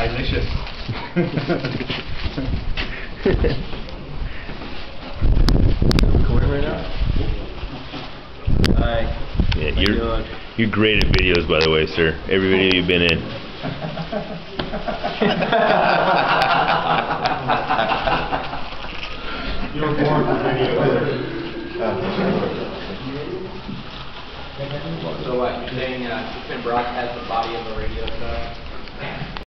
Dilicious. Recording right now? Hi. Yeah, you're great at videos, by the way, sir. Every video you've been in. You were born for video. So what, you're saying Tim Brock has the body of a radio star?